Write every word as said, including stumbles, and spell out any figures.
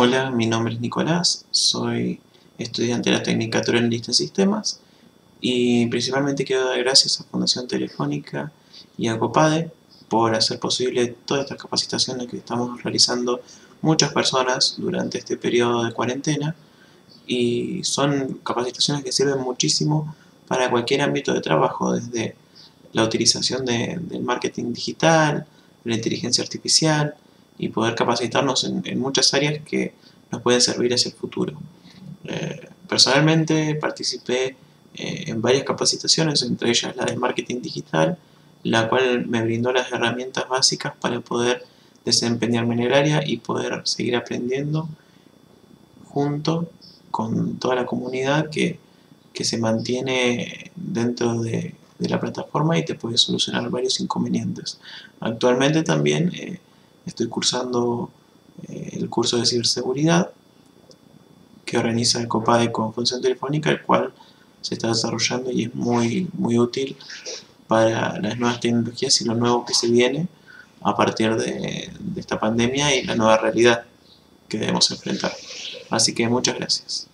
Hola, mi nombre es Nicolás, soy estudiante de la Tecnicatura en Lista de Sistemas y principalmente quiero dar gracias a Fundación Telefónica y a COPADE por hacer posible todas estas capacitaciones que estamos realizando muchas personas durante este periodo de cuarentena, y son capacitaciones que sirven muchísimo para cualquier ámbito de trabajo, desde la utilización de, del marketing digital, de la inteligencia artificial, y poder capacitarnos en, en muchas áreas que nos pueden servir hacia el futuro. Eh, personalmente participé eh, en varias capacitaciones, entre ellas la de marketing digital, la cual me brindó las herramientas básicas para poder desempeñarme en el área y poder seguir aprendiendo junto con toda la comunidad que, que se mantiene dentro de, de la plataforma y te puede solucionar varios inconvenientes. Actualmente también eh, estoy cursando eh, el curso de ciberseguridad que organiza el COPADE con Fundación Telefónica, el cual se está desarrollando y es muy, muy útil para las nuevas tecnologías y lo nuevo que se viene a partir de, de esta pandemia y la nueva realidad que debemos enfrentar. Así que muchas gracias.